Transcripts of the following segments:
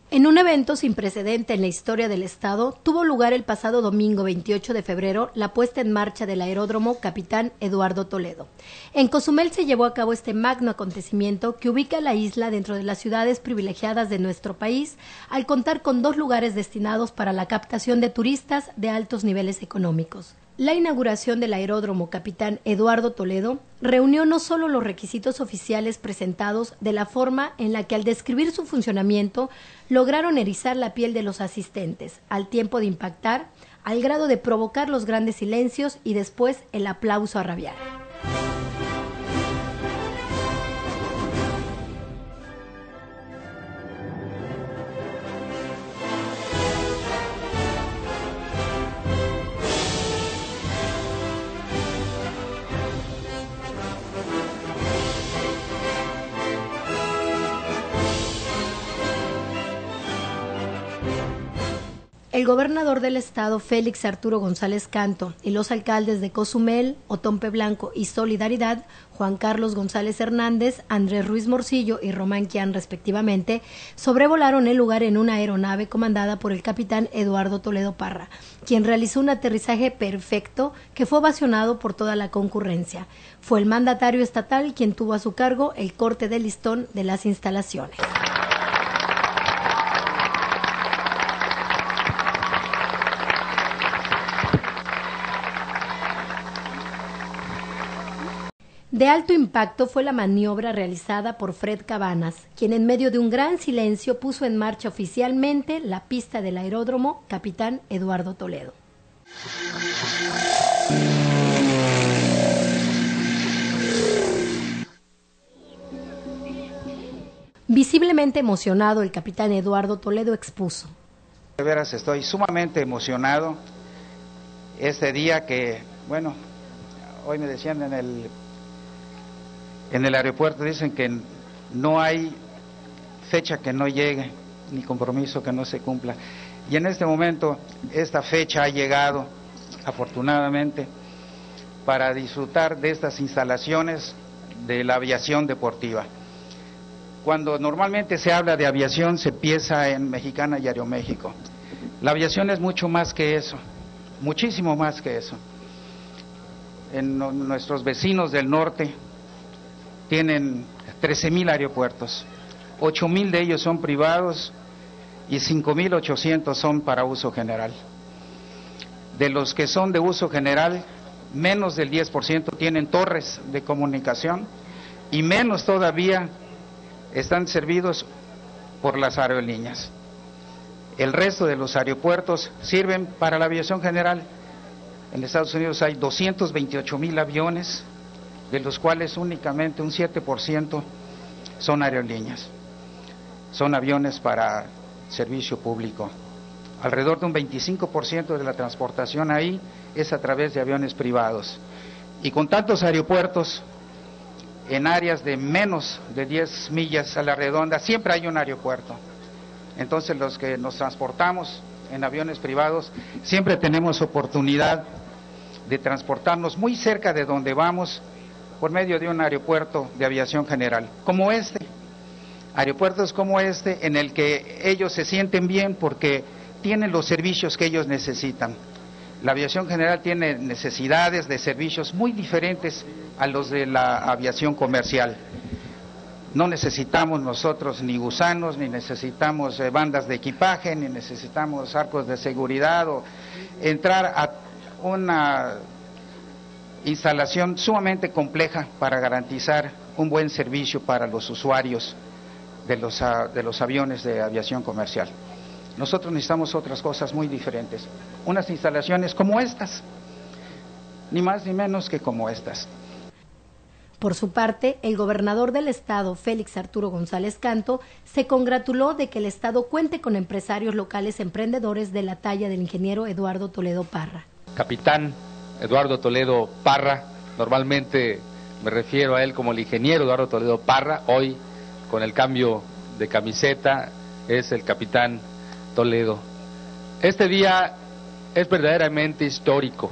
En un evento sin precedente en la historia del Estado, tuvo lugar el pasado domingo 28 de febrero la puesta en marcha del aeródromo Capitán Eduardo Toledo. En Cozumel se llevó a cabo este magno acontecimiento que ubica la isla dentro de las ciudades privilegiadas de nuestro país, al contar con 2 lugares destinados para la captación de turistas de altos niveles económicos. La inauguración del aeródromo Capitán Eduardo Toledo reunió no solo los requisitos oficiales presentados de la forma en la que al describir su funcionamiento lograron erizar la piel de los asistentes, al tiempo de impactar, al grado de provocar los grandes silencios y después el aplauso a rabiar. El gobernador del estado, Félix Arturo González Canto, y los alcaldes de Cozumel, Otompe Blanco y Solidaridad, Juan Carlos González Hernández, Andrés Ruiz Morcillo y Román Quián, respectivamente, sobrevolaron el lugar en una aeronave comandada por el capitán Eduardo Toledo Parra, quien realizó un aterrizaje perfecto que fue ovacionado por toda la concurrencia. Fue el mandatario estatal quien tuvo a su cargo el corte de listón de las instalaciones. De alto impacto fue la maniobra realizada por Fred Cabanas, quien en medio de un gran silencio puso en marcha oficialmente la pista del aeródromo Capitán Eduardo Toledo. Visiblemente emocionado, el capitán Eduardo Toledo expuso: De veras estoy sumamente emocionado este día que, bueno, hoy me decían en el aeropuerto, dicen que no hay fecha que no llegue, ni compromiso que no se cumpla. Y en este momento, esta fecha ha llegado, afortunadamente, para disfrutar de estas instalaciones de la aviación deportiva. Cuando normalmente se habla de aviación, se piensa en Mexicana y Aeroméxico. La aviación es mucho más que eso, muchísimo más que eso. En nuestros vecinos del norte tienen 13,000 aeropuertos, 8,000 de ellos son privados y 5,800 son para uso general. De los que son de uso general, menos del 10% tienen torres de comunicación y menos todavía están servidos por las aerolíneas. El resto de los aeropuertos sirven para la aviación general. En Estados Unidos hay 228,000 aviones, de los cuales únicamente un 7% son aerolíneas, son aviones para servicio público. Alrededor de un 25% de la transportación ahí es a través de aviones privados. Y con tantos aeropuertos, en áreas de menos de 10 millas a la redonda, siempre hay un aeropuerto. Entonces los que nos transportamos en aviones privados, siempre tenemos oportunidad de transportarnos muy cerca de donde vamos, por medio de un aeropuerto de aviación general, como este, aeropuertos como este, en el que ellos se sienten bien porque tienen los servicios que ellos necesitan. La aviación general tiene necesidades de servicios muy diferentes a los de la aviación comercial. No necesitamos nosotros ni gusanos, ni necesitamos bandas de equipaje, ni necesitamos arcos de seguridad o entrar a una instalación sumamente compleja para garantizar un buen servicio para los usuarios de los aviones de aviación comercial. Nosotros necesitamos otras cosas muy diferentes, unas instalaciones como estas, ni más ni menos que como estas. Por su parte, el gobernador del estado, Félix Arturo González Canto, se congratuló de que el estado cuente con empresarios locales emprendedores de la talla del ingeniero Eduardo Toledo Parra. Capitán Eduardo Toledo Parra, normalmente me refiero a él como el ingeniero Eduardo Toledo Parra, hoy con el cambio de camiseta es el capitán Toledo. Este día es verdaderamente histórico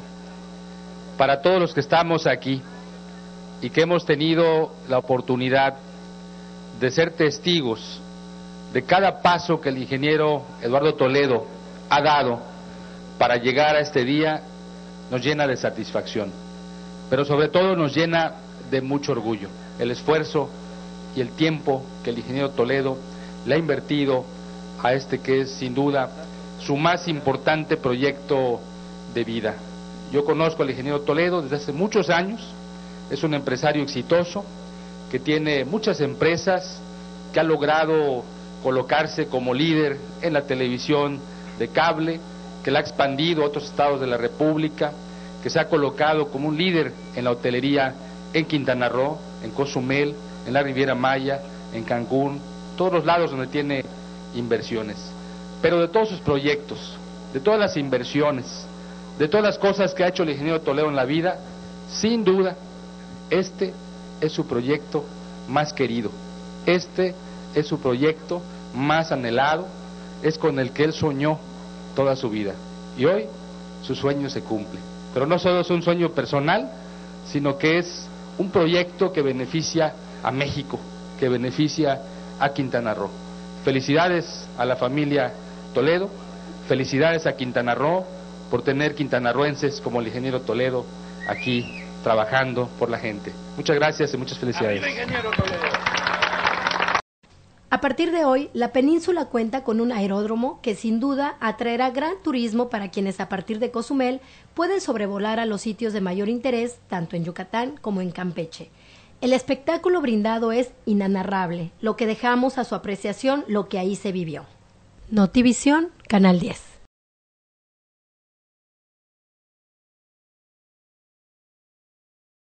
para todos los que estamos aquí y que hemos tenido la oportunidad de ser testigos de cada paso que el ingeniero Eduardo Toledo ha dado para llegar a este día nos llena de satisfacción, pero sobre todo nos llena de mucho orgullo. El esfuerzo y el tiempo que el ingeniero Toledo le ha invertido a este que es sin duda su más importante proyecto de vida. Yo conozco al ingeniero Toledo desde hace muchos años, es un empresario exitoso que tiene muchas empresas, que ha logrado colocarse como líder en la televisión de cable, que la ha expandido a otros estados de la República, que se ha colocado como un líder en la hotelería en Quintana Roo, en Cozumel, en la Riviera Maya, en Cancún, todos los lados donde tiene inversiones. Pero de todos sus proyectos, de todas las inversiones, de todas las cosas que ha hecho el ingeniero Toledo en la vida, sin duda, este es su proyecto más querido, este es su proyecto más anhelado, es con el que él soñó toda su vida. Y hoy su sueño se cumple. Pero no solo es un sueño personal, sino que es un proyecto que beneficia a México, que beneficia a Quintana Roo. Felicidades a la familia Toledo, felicidades a Quintana Roo por tener quintanarroenses como el ingeniero Toledo aquí trabajando por la gente. Muchas gracias y muchas felicidades. A partir de hoy, la península cuenta con un aeródromo que sin duda atraerá gran turismo para quienes a partir de Cozumel pueden sobrevolar a los sitios de mayor interés, tanto en Yucatán como en Campeche. El espectáculo brindado es inanarrable, lo que dejamos a su apreciación lo que ahí se vivió. Notivisión, Canal 10.